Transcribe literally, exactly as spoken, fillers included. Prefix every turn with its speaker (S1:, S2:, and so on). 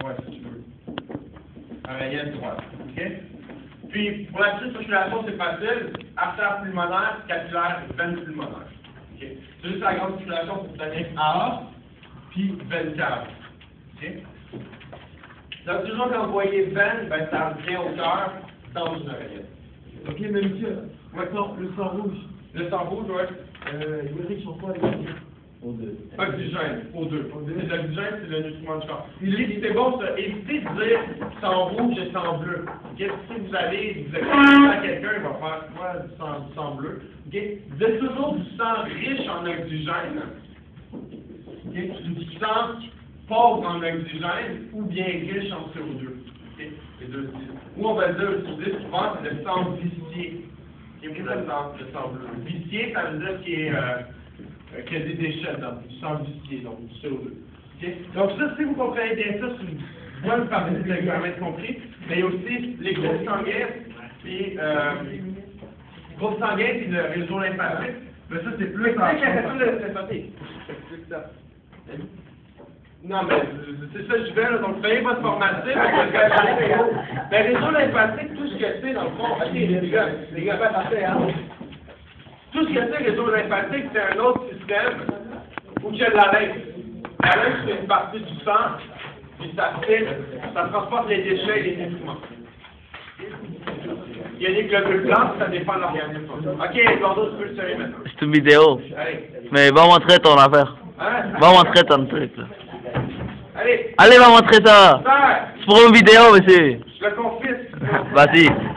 S1: Ouais, si tu veux. Oreillette droite. OK? Puis, pour la circulation, c'est facile. Artère pulmonaire, capillaire, veine pulmonaire. OK? C'est juste la grande circulation pour donner A A, puis veine cave. OK? Donc, toujours quand vous voyez veine, ben, ça vient au cœur dans une oreillette.
S2: Ok, mais monsieur,
S1: Ouais.
S2: attends, le sang rouge,
S1: Le sang rouge, ouais.
S2: euh, il voudrait que j'en sois avec lui. Au deux.
S1: Oxygène, aux deux.
S2: Aux deux.
S1: L'oxygène, c'est le nutriment du corps. Puis, c'est bon, ça. Évitez de dire sang rouge et sang bleu. OK? Si vous allez vous expliquer à quelqu'un, il va faire quoi du sang, du sang bleu. OK? Vous êtes toujours du sang riche en oxygène. OK? Du sang pauvre en oxygène ou bien riche en C O deux. OK? Les deux styles. Ou on va dire, utiliser souvent, c'est le sang vicié. OK? Vous avez le sang, le sang bleu. Vicié, ça veut dire qu'il est. Euh, qu'il y a des déchets dans du sang vicié, donc du C O deux. Okay? Donc ça, si vous comprenez bien ça, c'est une bonne partie de l'examen compris, mais il y a aussi les groupes sanguins, puis euh, groupes sanguins, puis le réseau lymphatique, mais ça, c'est plus en lymphatique. Non, mais c'est ça que je vais, là, donc payez votre formatif avec le mais réseau lymphatique, tout ce que c'est, dans le fond, ok, les gars, les gars, passez, hein. Tout ce que c'est, réseau lymphatique, c'est un autre système où il y a de la lymphe. La lymphe, c'est une partie du sang, puis ça fait, ça transporte les déchets et les nutriments. Il y a des globules blancs, ça dépend de l'organisme. Ok, Eduardo, tu peux le serrer maintenant.
S3: C'est une vidéo.
S1: Allez.
S3: Mais va montrer ton affaire.
S1: Hein?
S3: Va montrer ton truc, là.
S1: Allez.
S3: Allez, va montrer ça.
S1: Faire.
S3: C'est pour une vidéo, monsieur.
S1: Je le confisque.
S3: Vas-y.